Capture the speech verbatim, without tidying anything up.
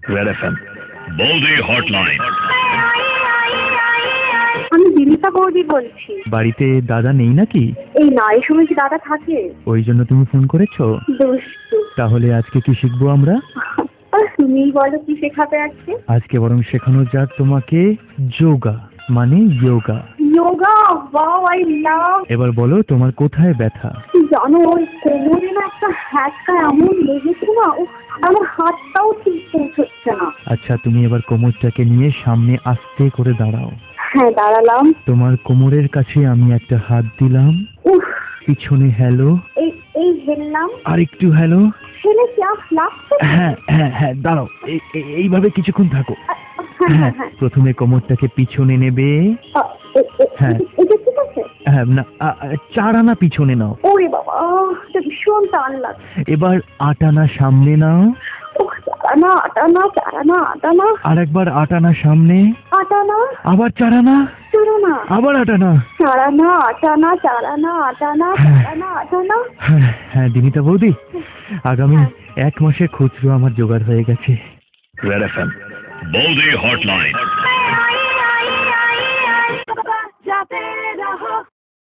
Red FM বৌদি hotline. আমি বিনিতা বৌদি বলছি। বাড়িতে দাদা নেই নাকি? এই না, এই সময় কি দাদা থাকে? ওই জন্য তুমি ফোন করেছো? দুষ্টু। তাহলে আজকে কি শিখবো আমরা? তুমিই বলো কি শেখাবে আজকে? আজকে বরং শেখানো যাক তোমাকে যোগা, মানে yoga. Yoga, wow, I love. এবার বলো তোমার কোথায় ব্যথা? জানো, ওই কোমরে না একটা হ্যাচকা এমন লেগেছে না, উফ, আমার হাতটাও ঠিক পৌঁছচ্ছে না। আচ্ছা, তুমি এবার কোমরটাকে নিয়ে সামনে আস্তে করে দাঁড়াও। হ্যাঁ, দাঁড়ালাম। তোমার কোমরের কাছে আমি একটা হাত দিলাম। উফ, পিছনে হ্যালো, এই এই হেললাম। আর একটু হ্যালো। ছেলে কি আফ লাগছে? হ্যাঁ হ্যাঁ হ্যাঁ, দাঁড়াও, এই- এই- এইভাবে কিছুক্ষণ থাকো। হ্যাঁ হ্যাঁ হ্যাঁ, হ্যাঁ। প্রথমে কোমরটাকে পিছনে নেবে। আ, এ- এ- হ্যাঁ। এটা ঠিক আছে? হ্যাঁ, না, আ- আ, চার আনা পিছনে নাও। ওরে বাবা, এটা ভীষণ টান লাগছে। এবার আট আনা সামনে নাও। উফ, চারানা আটানা চারানা আটানা আর একবার আট আনা সামনে, আটানা আবার চার আনা, চারানা আবার আট আনা। চারানা আটানা চারানা আটানা চারানা আটানা। হ্যাঁ হ্যাঁ, দিনিতা বৌদি, আগামী এক মাসে খুচরো আমার জোগাড় হয়ে গেছে। রেড এফএম বৌদি হটলাইন। जाते रहो।